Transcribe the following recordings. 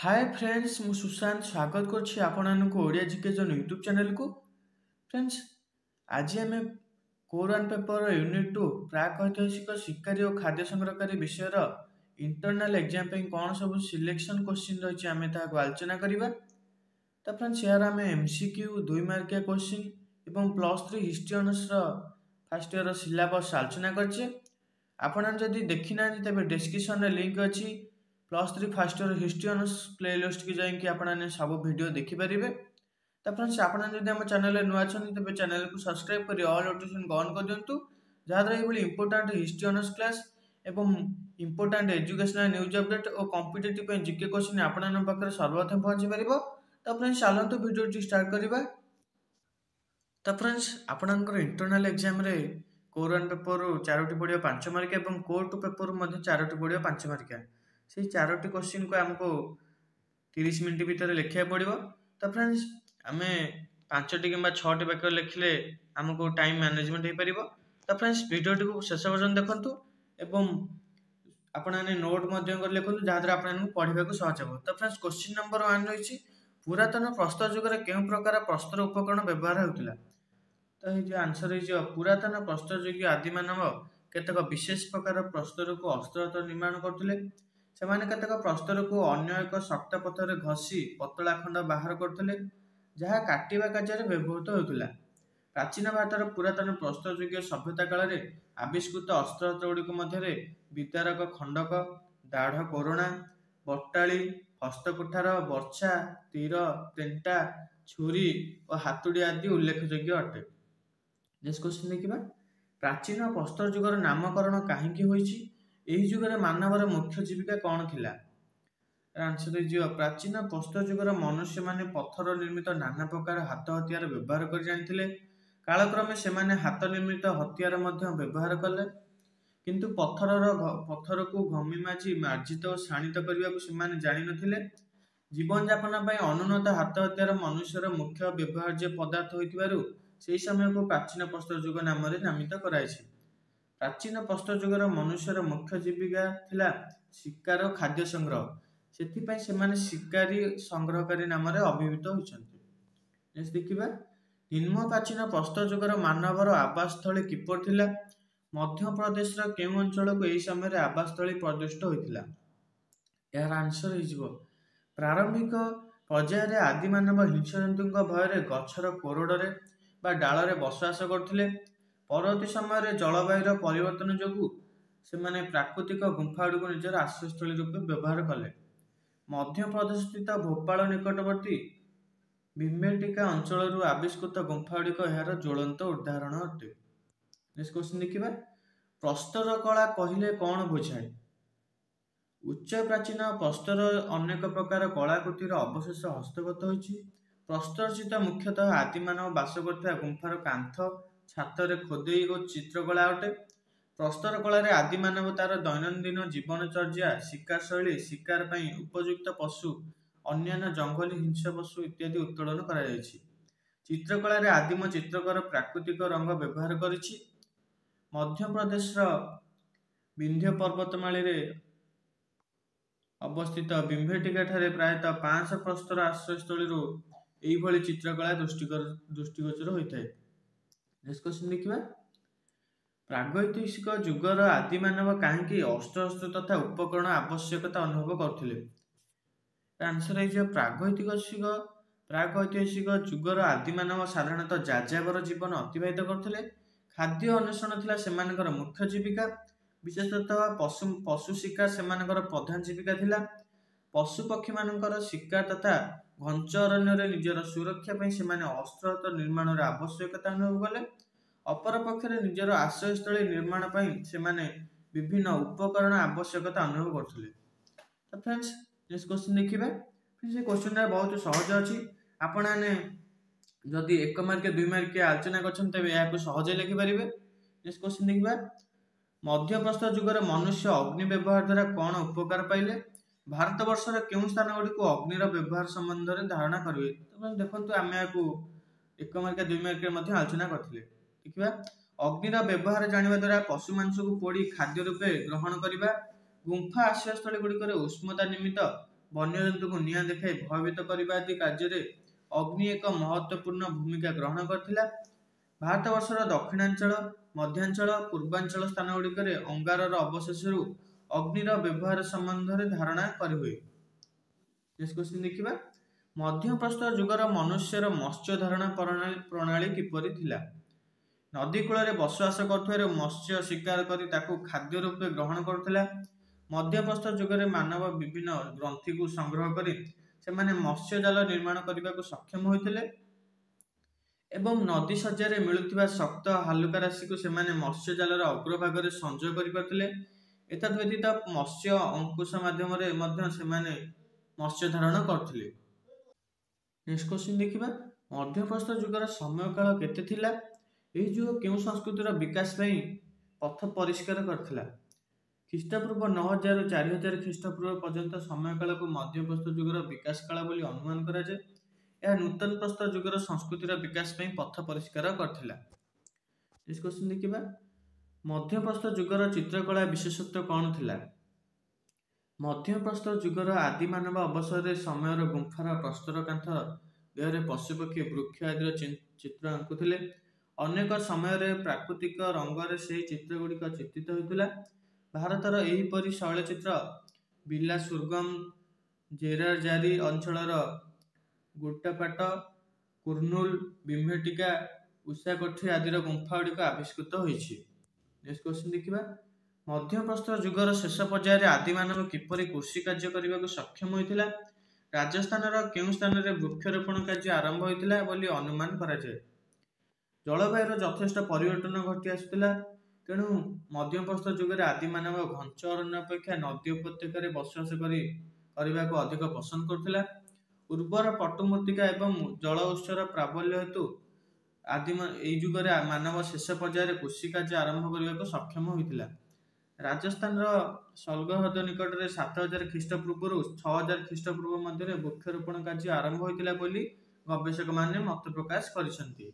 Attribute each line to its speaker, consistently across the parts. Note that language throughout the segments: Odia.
Speaker 1: हाय फ्रेंड्स मु सुशांत स्वागत करछि आपननको ओडिया जीके जन यूट्यूब चैनल को। फ्रेंड्स आज आम कोर वन पेपर यूनिट 2 प्राक ऐतिहासिक शिकारी और खाद्य संग्रहकारी विषयर इंटरनल एग्जाम पे कौन सब सिलेक्शन क्वेश्चन रही आम आलोचना करवा। तो फ्रेंड्स यार आम एमसीक्यू 2 मार्किया क्वेश्चन एवं +3 history honours first year syllabus आलोचना करछे। आपण जदि देखि ना तबे डिस्क्रिप्शन रे लिंक अछि +3 first year history honours playlist की जाइए आपने सब वीडियो देखिपारे। तो फ्रेंड्स आपड़ जब आम चैनल नुआ अच्छा तेज चैनल को सब्सक्राइब कर ऑल नोटिफिकेशन ऑन कर दिंतु जहाँद्वारा ये इंपोर्टाट हिस्ट्री ऑनर्स क्लास एवं इंपोर्टाट एजुकेशनल न्यूज अपडेट और कॉम्पिटिटिव जीके क्वेश्चन आपन पाखे सर्वप्रथम पहुंची पार। तो फ्रेंड्स चलते वीडियो स्टार्ट करवा। तो फ्रेंड्स आपणकर इंटरनल एग्जाम रे कोर वन पेपर 4टी पड़ो 5 मार्किया और कोर 2 पेपर 4टी पड़ो 5 मार्किया। से 4टी क्वेश्चन को आमको 30 मिनट भितर लिखा पड़ो। तो फ्रेंड्स आम 5टी कि 6टी वाक्य लिखले आमको टाइम मैनेजमेंट हो पार। तो फ्रेंड्स वीडियो को शेष पर्यटन देखूँ एवं आपने नोट लिखु जहाँद्वारा आपको पढ़ा सहज हो। तो फ्रेंड्स क्वेश्चन नंबर 1 रही पुरातन प्रस्तर युग में केउं प्रकार प्रस्तर उपकरण व्यवहार होता। तो ये आंसर हो पुरातन प्रस्तर युग आदि मानव केतक विशेष प्रकार प्रस्तर को अस्त्र निर्माण करते। सेमाने केतक प्रस्तर को अन्य एक शक्त पथर घसी पतला खंड बाहर करते जहाँ काटिबा कार्य व्यवहृत होता। प्राचीन भारतर पुरातन प्रस्तर युग सभ्यता काल में आविष्कृत अस्त्र गुड़िक मध्य विदारक खंडक दाढ़ कोरोना बटाड़ी हस्तकुठार बर्छा तीर तेंटा छुरी और हातुड़ी आदि उल्लेखयोग्य अटे। नेक्स्ट क्वेश्चन देखिबा प्राचीन प्रस्तर युगर नामकरण काहींकी होईछि एही युगर मानवर मुख्य जीविका कौन थिला। आंसर हो प्राचीन प्रस्तर युगर मनुष्य माने पत्थर निर्मित नाना प्रकार हाथ हथियार व्यवहार कर जानिथिले। कालक्रमे सेमाने हाथ निर्मित हथियार मध्य व्यवहार कले किंतु पत्थर को घमी माजी मार्जित और शाणित करने को सेमाने जानि नथिले। जीवन यापन पर अनुन्नत हाथ हथियार मनुष्यर मुख्य व्यवहार्य पदार्थ होइतिबारु सेही समय को प्राचीन प्रस्तर युग नाम नामित कराइछि। प्राचीन प्रस्तर युगर मनुष्यर मुख्य जीविका थिला शिकार और खाद्य संग्रह सेथिपाई सेमाने शिकारी संग्रहकारी नाम अभिहित होइछन्ति। नेक्स्ट देखिबा निम्न प्राचीन प्रस्तर युगर मानवर आवासस्थली किपर थिला। मध्य प्रदेश केउं अंचल को एही समय आवासस्थली प्रदिष्ट होइतिला। यार आंसर हो प्रारंभिक पर्यायर आदि मानव हिंसजंतु भय गछर कोरडे बा डालरे बसवास करथिले। परवर्ती समय जलवायु परिवर्तन जोगु सेमाने प्राकृतिक गुंफा गुड़िक निजर आश्रयस्थली रूपे व्यवहार कले। मध्य प्रदेश स्थित भोपाल निकटवर्ती भीमबेटका अंचल आविष्कृत गुंफा गुड़िक यार ज्वलंत उदाहरण अटे। नेक्स्ट क्वेश्चन देखिबा प्रस्तर कला कहिले कौन बुझाए। उच्च प्राचीन प्रस्तर अनेक प्रकार कलाकृतिर अवशेष हस्तगत होइछि। प्रस्तर चित्र मुख्यतः आदि मानव बास करथिबा गुंफार कांथ छाତରେ खोदेई और चित्रकला अटे। प्रस्तर कला आदि मानव तार दैनंदिन जीवनचर्या शिकार शैली शिकार पई उपयुक्त पशु अन्यान्य जंगली हिंस पशु इत्यादि उत्तोलन करा जायछि। चित्रकला आदिम चित्रकर प्राकृतिक रंग व्यवहार करिछि। मध्य प्रदेश विंध्य पर्वतमाली अवस्थित भीमबेटका ठारे प्रायतः 500 प्रस्तर आश्रयस्थली एभली चित्रकला दृष्टिगोचर होता है। नेक्स्ट क्वेश्चन देखिबा प्रागैतिहासिक युगर आदि मानव काहींकी अस्त्र शस्त्र तथा उपकरण आवश्यकता अनुभव करथिले। आंसर है प्रागैतिहासिक युगर आदि मानव साधारणतः जाजावर जीवन अतिबाहित करथिले। खाद्य अन्वेषण थिला सेमानकर मुख्य जीविका विशेषतः पशु शिकार सेमानकर प्रधान जीविका थिला। पशु पक्षी मानकर शिकार तथा घंच अरण्य निजर सुरक्षा पई सेमाने अस्त्र निर्माण आवश्यकता अनुभव कले। अपर पक्षरे निजर आश्रयस्थली निर्माण पई सेमाने विभिन्न उपकरण आवश्यकता अनुभव करथिले। तो फ्रेंड्स नेक्स्ट क्वेश्चन देखिबा ये क्वेश्चन बहुत सहज अछि। आपण माने जदि 1 मार्क 2 मार्क आलोचना करछन तबे याको सहज लिखि परिबे। नेक्स्ट क्वेश्चन देखिबा मध्य प्रस्तर युगर मनुष्य अग्नि व्यवहार द्वारा कौन उपकार पाइले। भारत वर्षर केउं स्थान गुड़ी को अग्निर व्यवहार संबंध में धारणा करेंगे। तो देखो आम या 1 मार्क 2 मार्क आलोचना करते। देखिए अग्निर व्यवहार जाना द्वारा पशु मांस को पोड़ी खाद्य रूपे ग्रहण करने गुंफा आश्रयस्थली गुड़िक उष्मता निमित्त ବନ୍ୟଜନ୍ତୁଙ୍କୁ ନିଆଁ ଦେଖାଇ ଭୟଭୀତ କରିବା ଆଦି କାର୍ଯ୍ୟରେ ଅଗ୍ନି ଏକ ମହତ୍ୱପୂର୍ଣ୍ଣ ଭୂମିକା ଗ୍ରହଣ କରିଥିଲା। ଭାରତବର୍ଷର ଦକ୍ଷିଣାଞ୍ଚଳ, ମଧ୍ୟାଞ୍ଚଳ, ପୂର୍ବାଞ୍ଚଳ ସ୍ଥାନ ଗୁଡ଼ିକରେ ଅଙ୍ଗାରର ଅବଶେଷରୁ ଅଗ୍ନିର ବ୍ୟବହାର ସମ୍ବନ୍ଧରେ ଧାରଣା କରିହୁଏ। ନେକ୍ସଟ କ୍ୱେଶ୍ଚିନ୍ ଦେଖିବା, ମଧ୍ୟପ୍ରସ୍ତର ଯୁଗର ମନୁଷ୍ୟର ମତ୍ସ୍ୟ ଧାରଣା ପ୍ରଣାଳୀ କିପରି ଥିଲା? ନଦୀ କୂଳରେ ବସବାସ କରୁଥିବାରୁ ମତ୍ସ୍ୟ ଶିକାର କରି ତାକୁ ଖାଦ୍ୟ ରୂପେ ଗ୍ରହଣ କରୁଥିଲା। ମଧ୍ୟପ୍ରସ୍ତର ଯୁଗରେ ମାନବ ବିଭିନ୍ନ ଗ୍ରନ୍ଥିକୁ ସଂଗ୍ରହ କରି ସେମାନେ ମତ୍ସ୍ୟ ଜାଲ ନିର୍ମାଣ କରିବାକୁ ସକ୍ଷମ ହୋଇଥିଲେ ଏବଂ ନଦୀ ଶଯ୍ୟାରେ ମିଳୁଥିବା ଶକ୍ତ ହାଲୁକା ରାଶିକୁ ସେମାନେ ମତ୍ସ୍ୟ ଜାଲର ଅଗ୍ରଭାଗରେ ସଂଯୋଗ କରିପାରୁଥିଲେ। ଏତଦ୍ ବ୍ୟତୀତ ମତ୍ସ୍ୟ ଅଙ୍କୁଶ ମାଧ୍ୟମରେ ମଧ୍ୟ ସେମାନେ ମତ୍ସ୍ୟ ଧାରଣ କରୁଥିଲେ। ନେକ୍ସଟ କ୍ୱେଶ୍ଚିନ୍ ଦେଖିବା, ମଧ୍ୟପ୍ରସ୍ତର ଯୁଗର ସମୟକାଳ କେତେ ଥିଲା? ଏହି ଯୁଗ କେଉଁ ସଂସ୍କୃତିର ବିକାଶ ପାଇଁ ପଥ ପରିଷ୍କାର କରିଥିଲା? ଖ୍ରୀଷ୍ଟପୂର୍ବ 9000 ରୁ 4000 ଖ୍ରୀଷ୍ଟପୂର୍ବ ପର୍ଯ୍ୟନ୍ତ ସମୟକାଳକୁ ମଧ୍ୟପ୍ରସ୍ତର ଯୁଗର ବିକାଶ କାଳ ବୋଲି ଅନୁମାନ କରାଯାଏ। ଏହା ନୂତନ ପ୍ରସ୍ତର ଯୁଗର ସଂସ୍କୃତିର ବିକାଶ ପାଇଁ ପଥ ପରିଷ୍କାର କରିଥିଲା। ନେକ୍ସଟ କ୍ୱେଶ୍ଚିନ୍ ଦେଖିବା, ମଧ୍ୟପ୍ରସ୍ତର ଯୁଗର ଚିତ୍ରକଳା ବିଶେଷତ୍ୱ କ'ଣ ଥିଲା? ମଧ୍ୟପ୍ରସ୍ତର ଯୁଗର ଆଦିମାନବ ଅବସରରେ ସମୟର ଗୁମ୍ଫାର ପ୍ରସ୍ତର କାନ୍ଥ ଦେହରେ ପଶୁପକ୍ଷୀ, ବୃକ୍ଷ ଆଦିର ଚିତ୍ର ଆଙ୍କୁଥିଲେ। ଅନେକ ସମୟରେ ପ୍ରାକୃତିକ ରଙ୍ଗରେ ସେହି ଚିତ୍ରଗୁଡ଼ିକ ଚିତ୍ରିତ ହୋଇଥିଲା। ଭାରତର ଏହିପରି ଶୈଳଚିତ୍ର ବିଲାସୁର୍ଗମ, ଜେରାଜାରି ଅଞ୍ଚଳର ଗୁଟ୍ଟାପାଟ, କୁର୍ନୁଲ, ଭୀମବେଟକା, ଉଷାକୋଠି ଆଦିର ଗୁମ୍ଫା ଗୁଡ଼ିକ ଆବିଷ୍କୃତ ହୋଇଛି। ନେକ୍ସଟ କ୍ୱେଶ୍ଚିନ୍ ଦେଖିବା, ମଧ୍ୟପ୍ରସ୍ତର ଯୁଗର ଶେଷ ପର୍ଯ୍ୟାୟରେ ଆଦିମାନବ କିପରି କୃଷି କାର୍ଯ୍ୟ କରିବାକୁ ସକ୍ଷମ ହୋଇଥିଲା? ରାଜସ୍ଥାନର କେଉଁ ସ୍ଥାନରେ ବୃକ୍ଷରୋପଣ କାର୍ଯ୍ୟ ଆରମ୍ଭ ହୋଇଥିଲା ବୋଲି ଅନୁମାନ କରାଯାଏ? ଜଳବାୟୁର ଯଥେଷ୍ଟ ପରିବର୍ତ୍ତନ ଘଟି ଆସୁଥିଲା, ତେଣୁ ମଧ୍ୟପ୍ରସ୍ତର ଯୁଗରେ ଆଦିମାନବ ଘଞ୍ଚ ଅରଣ୍ୟ ଅପେକ୍ଷା ନଦୀ ଉପତ୍ୟକାରେ ବସବାସ କରିବାକୁ ଅଧିକ ପସନ୍ଦ କରୁଥିଲା। ଉର୍ବର ପଟୁମୃତ୍ତିକା ଏବଂ ଜଳ ଉତ୍ସର ପ୍ରାବଲ୍ୟ ହେତୁ ଏହି ଯୁଗରେ ମାନବ ଶେଷ ପର୍ଯ୍ୟାୟରେ କୃଷି କାର୍ଯ୍ୟ ଆରମ୍ଭ କରିବାକୁ ସକ୍ଷମ ହୋଇଥିଲା। ରାଜସ୍ଥାନର ସଲଗର ହ୍ରଦ ନିକଟରେ 7000 ଖ୍ରୀଷ୍ଟପୂର୍ବରୁ 6000 ଖ୍ରୀଷ୍ଟପୂର୍ବ ମଧ୍ୟରେ ବୃକ୍ଷରୋପଣ କାର୍ଯ୍ୟ ଆରମ୍ଭ ହୋଇଥିଲା ବୋଲି ଗବେଷକମାନେ ମତ ପ୍ରକାଶ କରିଛନ୍ତି।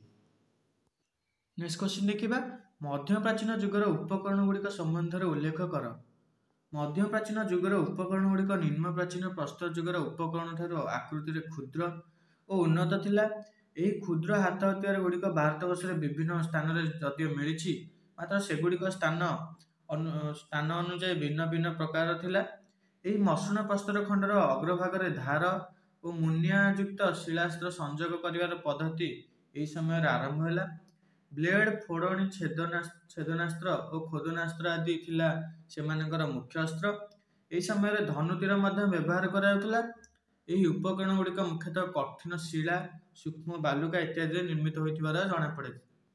Speaker 1: ନେକ୍ସଟ କ୍ୱେଶ୍ଚିନ୍ ଦେଖିବା, ମଧ୍ୟପ୍ରାଚୀନ ଯୁଗର ଉପକରଣ ଗୁଡ଼ିକ ସମ୍ବନ୍ଧରେ ଉଲ୍ଲେଖ କର। ମଧ୍ୟପ୍ରାଚୀନ ଯୁଗର ଉପକରଣ ଗୁଡ଼ିକ ନିମ୍ନ ପ୍ରାଚୀନ ପ୍ରସ୍ତର ଯୁଗର ଉପକରଣ ଠାରୁ ଆକୃତିରେ କ୍ଷୁଦ୍ର ଓ ଉନ୍ନତ ଥିଲା। ଏହି କ୍ଷୁଦ୍ର ହାତ ହତିଆର ଗୁଡ଼ିକ ଭାରତବର୍ଷରେ ବିଭିନ୍ନ ସ୍ଥାନରେ ଯଦିଓ ମିଳିଛି, ମାତ୍ର ସେଗୁଡ଼ିକ ସ୍ଥାନ ଅନୁଯାୟୀ ଭିନ୍ନ ଭିନ୍ନ ପ୍ରକାର ଥିଲା। ଏହି ମସୃଣ ପ୍ରସ୍ତର ଖଣ୍ଡର ଅଗ୍ରଭାଗରେ ଧାର ଓ ମୁନିଆଯୁକ୍ତ ଶିଳାସ୍ତ୍ର ସଂଯୋଗ କରିବାର ପଦ୍ଧତି ଏହି ସମୟରେ ଆରମ୍ଭ ହେଲା। ବ୍ଲେଡ୍, ଫୋଡ଼ଣୀ, ଛେଦନାସ୍ତ୍ର ଓ ଖୋଦନାସ୍ତ୍ର ଆଦି ଥିଲା ସେମାନଙ୍କର ମୁଖ୍ୟ ଅସ୍ତ୍ର। ଏହି ସମୟରେ ଧନୁତୀର ମଧ୍ୟ ବ୍ୟବହାର କରାଯାଉଥିଲା। ଏହି ଉପକରଣ ଗୁଡ଼ିକ ମୁଖ୍ୟତଃ କଠିନ ଶିଳା, ସୂକ୍ଷ୍ମ ବାଲୁକା ଇତ୍ୟାଦିରେ ନିର୍ମିତ ହୋଇଥିବାର ଜଣାପଡ଼େ।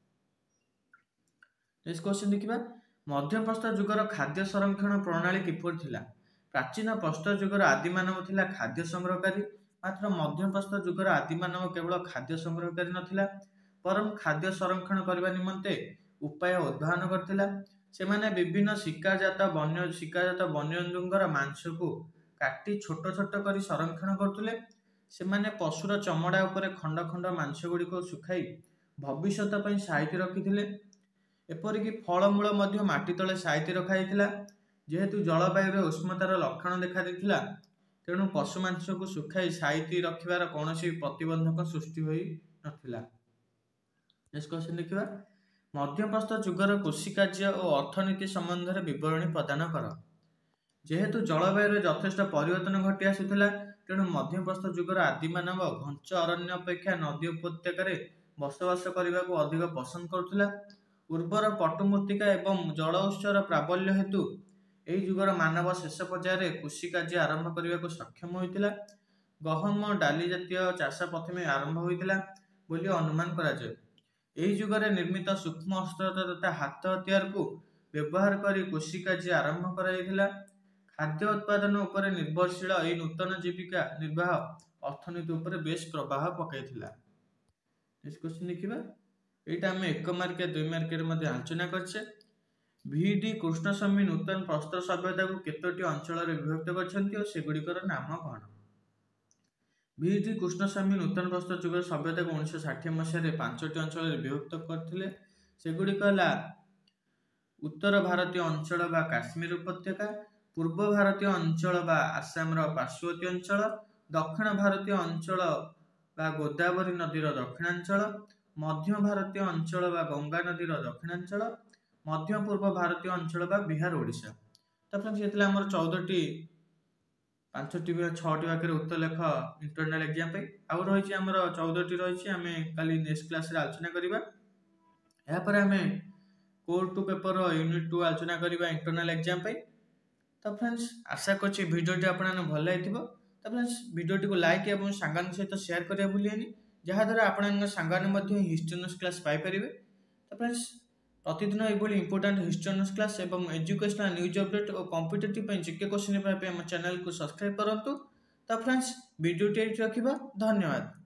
Speaker 1: ନେକ୍ସଟ କ୍ୱେଶ୍ଚିନ୍ ଦେଖିବା, ମଧ୍ୟପ୍ରସ୍ତର ଯୁଗର ଖାଦ୍ୟ ସଂରକ୍ଷଣ ପ୍ରଣାଳୀ କିପରି ଥିଲା? ପ୍ରାଚୀନ ପ୍ରସ୍ତର ଯୁଗର ଆଦିମାନବ ଥିଲା ଖାଦ୍ୟ ସଂଗ୍ରହକାରୀ, ମାତ୍ର ମଧ୍ୟପ୍ରସ୍ତର ଯୁଗର ଆଦିମାନବ କେବଳ ଖାଦ୍ୟ ସଂଗ୍ରହକାରୀ ନଥିଲା, ବରଂ ଖାଦ୍ୟ ସଂରକ୍ଷଣ କରିବା ନିମନ୍ତେ ଉପାୟ ଉଦ୍ଭାବନ କରିଥିଲା। ସେମାନେ ବିଭିନ୍ନ ଶିକାରଜାତ ବନ୍ୟଜନ୍ତୁଙ୍କର ମାଂସକୁ କାଟି ଛୋଟ ଛୋଟ କରି ସଂରକ୍ଷଣ କରୁଥିଲେ। ସେମାନେ ପଶୁର ଚମଡ଼ା ଉପରେ ଖଣ୍ଡ ଖଣ୍ଡ ମାଂସ ଗୁଡ଼ିକୁ ଶୁଖାଇ ଭବିଷ୍ୟତ ପାଇଁ ସାଇତି ରଖିଥିଲେ। ଏପରିକି ଫଳମୂଳ ମଧ୍ୟ ମାଟି ତଳେ ସାଇତି ରଖାଯାଇଥିଲା। ଯେହେତୁ ଜଳବାୟୁରେ ଉଷ୍ଣତାର ଲକ୍ଷଣ ଦେଖାଦେଇଥିଲା, ତେଣୁ ପଶୁ ମାଂସକୁ ଶୁଖାଇ ସାଇତି ରଖିବାର କୌଣସି ପ୍ରତିବନ୍ଧକ ସୃଷ୍ଟି ହୋଇନଥିଲା। ନେକ୍ସଟ କ୍ୱେଶ୍ଚିନ୍ ଦେଖିବା, ମଧ୍ୟପ୍ରସ୍ତର ଯୁଗର କୃଷି କାର୍ଯ୍ୟ ଓ ଅର୍ଥନୀତି ସମ୍ବନ୍ଧରେ ବିବରଣୀ ପ୍ରଦାନ କର। ଯେହେତୁ ଜଳବାୟୁରେ ଯଥେଷ୍ଟ ପରିବର୍ତ୍ତନ ଘଟି ଆସୁଥିଲା, ତେଣୁ ମଧ୍ୟପ୍ରସ୍ତର ଯୁଗର ଆଦିମାନବ ଘଞ୍ଚ ଅରଣ୍ୟ ଅପେକ୍ଷା ନଦୀ ଉପତ୍ୟକାରେ ବସବାସ କରିବାକୁ ଅଧିକ ପସନ୍ଦ କରୁଥିଲା। ଉର୍ବର ପଟୁମୃତ୍ତିକା ଏବଂ ଜଳ ଉତ୍ସର ପ୍ରାବଲ୍ୟ ହେତୁ ଏହି ଯୁଗର ମାନବ ଶେଷ ପର୍ଯ୍ୟାୟରେ କୃଷି କାର୍ଯ୍ୟ ଆରମ୍ଭ କରିବାକୁ ସକ୍ଷମ ହୋଇଥିଲା। ଗହମ, ଡାଲି ଜାତୀୟ ଚାଷ ପ୍ରଥମେ ଆରମ୍ଭ ହୋଇଥିଲା ବୋଲି ଅନୁମାନ କରାଯାଏ। ଏହି ଯୁଗରେ ନିର୍ମିତ ସୂକ୍ଷ୍ମ ଅସ୍ତ୍ର ତଥା ହାତ ହତିଆରକୁ ବ୍ୟବହାର କରି କୃଷି କାର୍ଯ୍ୟ ଆରମ୍ଭ କରାଯାଇଥିଲା। ଖାଦ୍ୟ ଉତ୍ପାଦନ ଉପରେ ନିର୍ଭରଶୀଳ ଏହି ନୂତନ ଜୀବିକା ନିର୍ବାହ ଅର୍ଥନୀତି ଉପରେ ବେଶ ପ୍ରଭାବ ପକାଇଥିଲା। ନେକ୍ସଟ କ୍ୱେଶ୍ଚିନ୍ ଦେଖିବା, ଏଇଟା ଆମେ 1 ମାର୍କିଆ 2 ମାର୍କିଆରେ ମଧ୍ୟ ଆଲୋଚନା କରିଛେ। ଭି.ଡି. କୃଷ୍ଣସ୍ୱାମୀ ନୂତନ ପ୍ରସ୍ତର ସଭ୍ୟତାକୁ କେତୋଟି ଅଞ୍ଚଳରେ ବିଭକ୍ତ କରିଛନ୍ତି ଓ ସେଗୁଡ଼ିକର ନାମ କ'ଣ? ଭି.ଡି. କୃଷ୍ଣସ୍ୱାମୀ ନୂତନ ପ୍ରସ୍ତର ଯୁଗର ସଭ୍ୟତାକୁ 1960 ମସିହାରେ 5ଟି ଅଞ୍ଚଳରେ ବିଭକ୍ତ କରିଥିଲେ। ସେଗୁଡ଼ିକ ହେଲା ଉତ୍ତର ଭାରତୀୟ ଅଞ୍ଚଳ ବା କାଶ୍ମୀର ଉପତ୍ୟକା, ପୂର୍ବ ଭାରତୀୟ ଅଞ୍ଚଳ ବା ଆସାମର ପାର୍ଶ୍ୱବର୍ତ୍ତୀ ଅଞ୍ଚଳ, ଦକ୍ଷିଣ ଭାରତୀୟ ଅଞ୍ଚଳ ବା ଗୋଦାବରୀ ନଦୀର ଦକ୍ଷିଣାଞ୍ଚଳ, ମଧ୍ୟ ଭାରତୀୟ ଅଞ୍ଚଳ ବା ଗଙ୍ଗା ନଦୀର ଦକ୍ଷିଣାଞ୍ଚଳ, ମଧ୍ୟ ପୂର୍ବ ଭାରତୀୟ ଅଞ୍ଚଳ ବା ବିହାର ଓଡ଼ିଶା। ତାପରେ ଯେତେବେଳେ ଆମର 14ଟି 5ଟି ବା 6ଟି ବାକ୍ୟରେ ଉତ୍ତର ଲେଖ ଇଣ୍ଟରନାଲ ଏକ୍ଜାମ ପାଇଁ। ଆଉ ରହିଛି ଆମର 14ଟି ରହିଛି, ଆମେ କାଲି ନେକ୍ସଟ କ୍ଲାସରେ ଆଲୋଚନା କରିବା। ଏହାପରେ ଆମେ କୋର୍ ଟୁ ପେପର ୟୁନିଟ୍ 2 ଆଲୋଚନା କରିବା ଇଣ୍ଟରନାଲ ଏକ୍ଜାମ ପାଇଁ। ତ ଫ୍ରେଣ୍ଡସ୍ ଆଶା କରୁଛି ଭିଡ଼ିଓଟି ଆପଣମାନଙ୍କୁ ଭଲ ଲାଗିଥିବ। ତ ଫ୍ରେଣ୍ଡସ୍ ଭିଡ଼ିଓଟିକୁ ଲାଇକ୍ ଏବଂ ସାଙ୍ଗମାନଙ୍କ ସହିତ ସେୟାର କରିବା ଭୁଲିବେନି, ଯାହାଦ୍ୱାରା ଆପଣଙ୍କ ସାଙ୍ଗମାନେ ମଧ୍ୟ ହିଷ୍ଟ୍ରି ଅନର୍ସ କ୍ଲାସ୍ ପାଇପାରିବେ। ତ ଫ୍ରେଣ୍ଡସ୍ ପ୍ରତିଦିନ ଏଭଳି ଇମ୍ପୋର୍ଟାଣ୍ଟ ହିଷ୍ଟ୍ରି ଅନର୍ସ କ୍ଲାସ୍ ଏବଂ ଏଜୁକେଶନାଲ ନ୍ୟୁଜ୍ ଅପଡେଟ୍ ଓ କମ୍ପିଟେଟିଭ୍ ପାଇଁ ଜିକେ କ୍ୱେଶ୍ଚନ୍ ପାଇଁ ଆମ ଚ୍ୟାନେଲକୁ ସବସ୍କ୍ରାଇବ୍ କରନ୍ତୁ। ତ ଫ୍ରେଣ୍ଡସ୍ ଭିଡ଼ିଓଟି ଏଇଠି ରଖିବା, ଧନ୍ୟବାଦ।